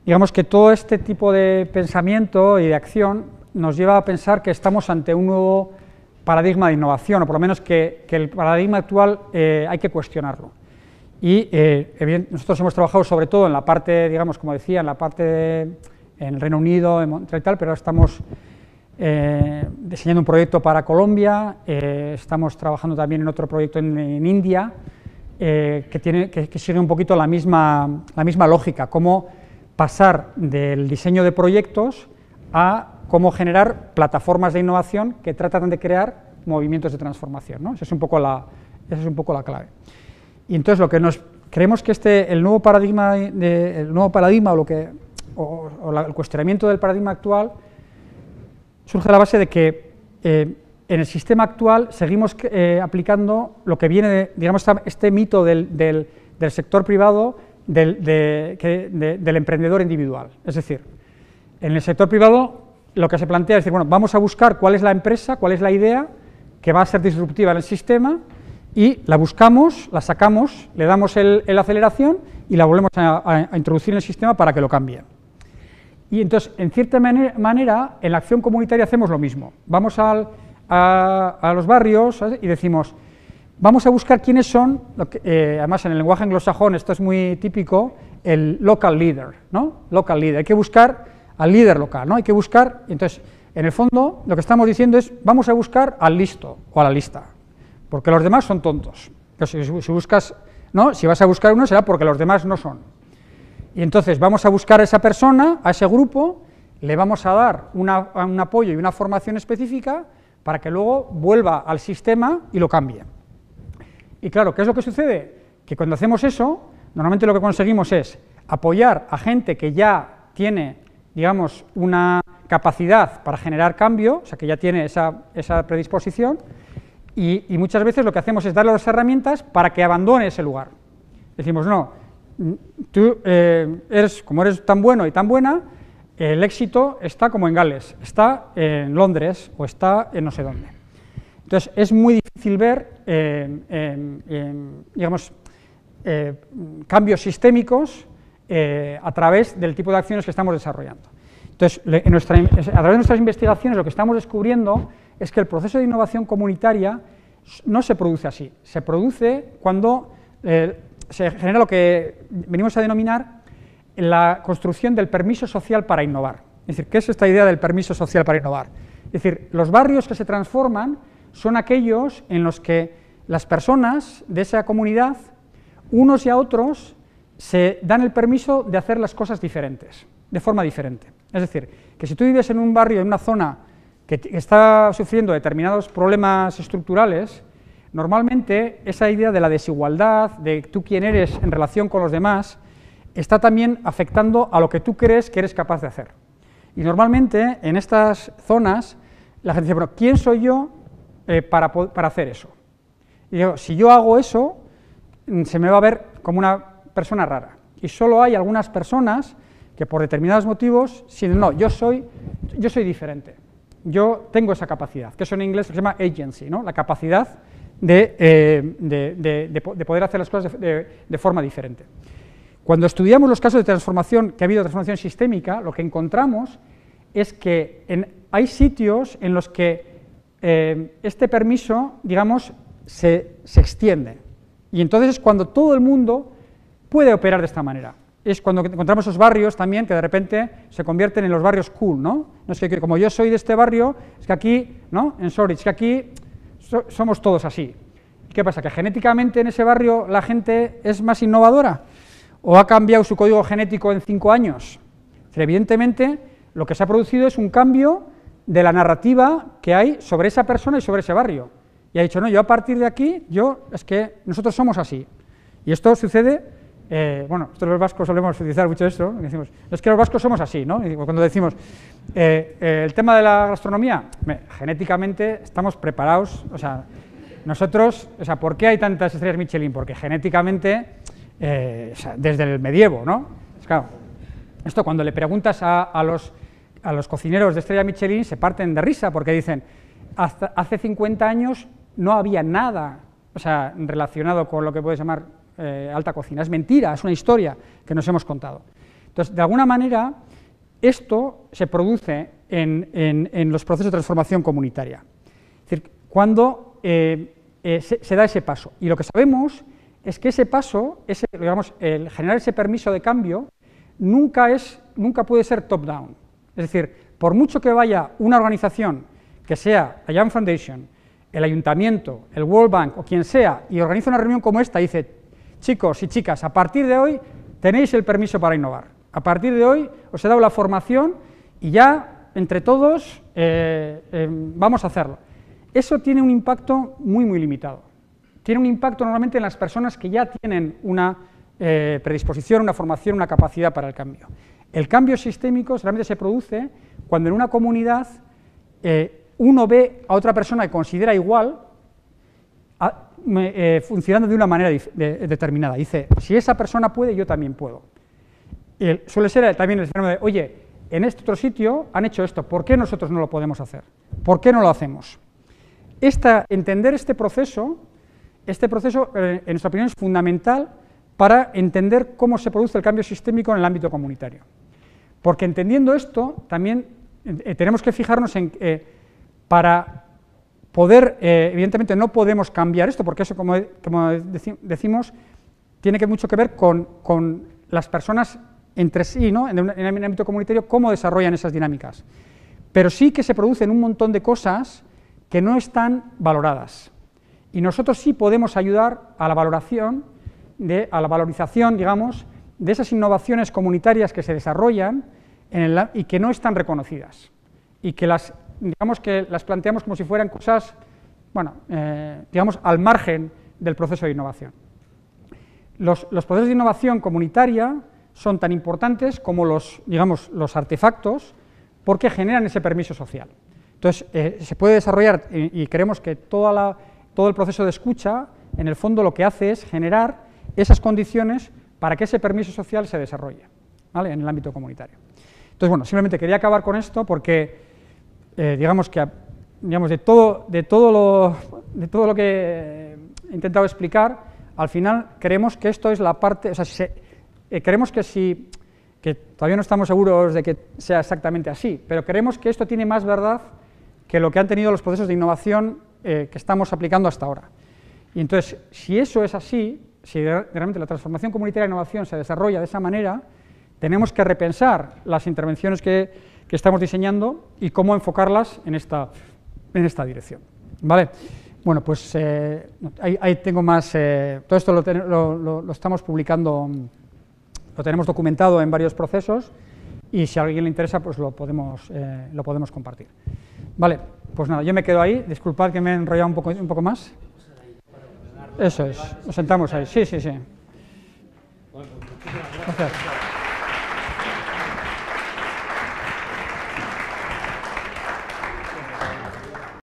digamos que todo este tipo de pensamiento y de acción nos lleva a pensar que estamos ante un nuevo paradigma de innovación, o por lo menos que el paradigma actual hay que cuestionarlo. Y nosotros hemos trabajado sobre todo en la parte, digamos, como decía, en la parte en el Reino Unido, en Montreal y tal, pero ahora estamos diseñando un proyecto para Colombia, estamos trabajando también en otro proyecto en India, que sigue un poquito la misma lógica, cómo pasar del diseño de proyectos a cómo generar plataformas de innovación que tratan de crear movimientos de transformación, ¿no? Esa es un poco la clave. Y entonces lo que creemos que el nuevo paradigma o el cuestionamiento del paradigma actual surge a la base de que en el sistema actual seguimos aplicando lo que viene digamos, este mito del sector privado, del emprendedor individual. Es decir, en el sector privado lo que se plantea es decir, bueno, vamos a buscar cuál es la empresa, cuál es la idea que va a ser disruptiva en el sistema, y la buscamos, la sacamos, le damos la aceleración y la volvemos a introducir en el sistema para que lo cambie. Y entonces, en cierta manera, en la acción comunitaria hacemos lo mismo. Vamos a los barrios, ¿sabes? Y decimos, vamos a buscar quiénes son, además en el lenguaje anglosajón esto es muy típico, el local leader, ¿no? Local leader, hay que buscar al líder local, ¿no? Hay que buscar, entonces, en el fondo, lo que estamos diciendo es, vamos a buscar al listo o a la lista, porque los demás son tontos. Entonces, si buscas, ¿no? Si vas a buscar uno será porque los demás no son. Y entonces vamos a buscar a esa persona, a ese grupo, le vamos a dar un apoyo y una formación específica para que luego vuelva al sistema y lo cambie. Y claro, ¿qué es lo que sucede? Que cuando hacemos eso, normalmente lo que conseguimos es apoyar a gente que ya tiene, digamos, una capacidad para generar cambio, o sea, que ya tiene esa predisposición, y muchas veces lo que hacemos es darle las herramientas para que abandone ese lugar. Decimos, no, tú como eres tan bueno y tan buena, el éxito está como en Gales, está en Londres o está en no sé dónde. Entonces, es muy difícil ver, digamos, cambios sistémicos a través del tipo de acciones que estamos desarrollando. Entonces, a través de nuestras investigaciones lo que estamos descubriendo es que el proceso de innovación comunitaria no se produce así, se produce cuando se genera lo que venimos a denominar la construcción del permiso social para innovar. Es decir, ¿qué es esta idea del permiso social para innovar? Es decir, los barrios que se transforman son aquellos en los que las personas de esa comunidad, unos y a otros, se dan el permiso de hacer las cosas diferentes, de forma diferente. Es decir, que si tú vives en un barrio, en una zona que está sufriendo determinados problemas estructurales, normalmente esa idea de la desigualdad, de tú quién eres en relación con los demás, está también afectando a lo que tú crees que eres capaz de hacer. Y normalmente en estas zonas la gente dice, bueno, ¿quién soy yo para hacer eso? Y digo, si yo hago eso, se me va a ver como una persona rara. Y solo hay algunas personas que por determinados motivos, no, yo soy diferente, yo tengo esa capacidad, que eso en inglés se llama agency, ¿no? La capacidad de poder hacer las cosas de forma diferente. Cuando estudiamos los casos de transformación, que ha habido transformación sistémica, lo que encontramos es que hay sitios en los que este permiso, digamos, se extiende, y entonces es cuando todo el mundo puede operar de esta manera. Es cuando encontramos esos barrios también que de repente se convierten en los barrios cool, ¿no? No es que como yo soy de este barrio, es que aquí, ¿no? En Shoreditch, es que aquí somos todos así. ¿Qué pasa? ¿Que genéticamente en ese barrio la gente es más innovadora? ¿O ha cambiado su código genético en 5 años? Evidentemente, lo que se ha producido es un cambio de la narrativa que hay sobre esa persona y sobre ese barrio. Y ha dicho, no, yo a partir de aquí, es que nosotros somos así. Y esto sucede, bueno, nosotros los vascos solemos utilizar mucho esto, decimos, es que los vascos somos así, ¿no? Y cuando decimos, el tema de la gastronomía, genéticamente estamos preparados, o sea, nosotros, o sea, ¿por qué hay tantas estrellas Michelin? Porque genéticamente, o sea, desde el medievo, ¿no? Es claro, esto cuando le preguntas a los cocineros de estrella Michelin se parten de risa, porque dicen, hasta hace 50 años no había nada, o sea, relacionado con lo que puedes llamar alta cocina, es mentira, es una historia que nos hemos contado. Entonces, de alguna manera, esto se produce en los procesos de transformación comunitaria. Es decir, cuando se da ese paso. Y lo que sabemos es que ese paso, digamos, el generar ese permiso de cambio, nunca puede ser top-down. Es decir, por mucho que vaya una organización, que sea la Young Foundation, el ayuntamiento, el World Bank o quien sea, y organiza una reunión como esta y dice, chicos y chicas, a partir de hoy tenéis el permiso para innovar, a partir de hoy os he dado la formación y ya entre todos vamos a hacerlo. Eso tiene un impacto muy, muy limitado. Tiene un impacto normalmente en las personas que ya tienen una predisposición, una formación, una capacidad para el cambio. El cambio sistémico realmente se produce cuando en una comunidad uno ve a otra persona que considera igual funcionando de una manera determinada. Dice, si esa persona puede, yo también puedo. Suele ser también el fenómeno de, oye, en este otro sitio han hecho esto, ¿por qué nosotros no lo podemos hacer? ¿Por qué no lo hacemos? Entender este proceso, en nuestra opinión, es fundamental para entender cómo se produce el cambio sistémico en el ámbito comunitario. Porque entendiendo esto, también tenemos que fijarnos en para poder, evidentemente no podemos cambiar esto, porque eso, como decimos, tiene mucho que ver con las personas entre sí, ¿no? en el ámbito comunitario, cómo desarrollan esas dinámicas. Pero sí que se producen un montón de cosas que no están valoradas. Y nosotros sí podemos ayudar a la valoración, a la valorización, digamos, de esas innovaciones comunitarias que se desarrollan y que no están reconocidas. Y que las planteamos como si fueran cosas, bueno, digamos, al margen del proceso de innovación. Los procesos de innovación comunitaria son tan importantes como los artefactos, porque generan ese permiso social. Entonces, se puede desarrollar, y creemos que todo el proceso de escucha, en el fondo lo que hace es generar esas condiciones para que ese permiso social se desarrolle, ¿vale?, en el ámbito comunitario. Entonces, bueno, simplemente quería acabar con esto porque, digamos, de todo lo que he intentado explicar, al final creemos que esto es la parte, o sea, creemos que todavía no estamos seguros de que sea exactamente así, pero creemos que esto tiene más verdad que lo que han tenido los procesos de innovación que estamos aplicando hasta ahora. Y entonces, si eso es así, si realmente la transformación comunitaria de innovación se desarrolla de esa manera, tenemos que repensar las intervenciones que estamos diseñando y cómo enfocarlas en esta dirección. ¿Vale? Bueno, pues ahí tengo más, todo esto lo estamos publicando, lo tenemos documentado en varios procesos y si a alguien le interesa, pues lo podemos compartir. Vale, pues nada, yo me quedo ahí, disculpad que me he enrollado un poco más. Eso es, nos sentamos ahí, sí. Gracias.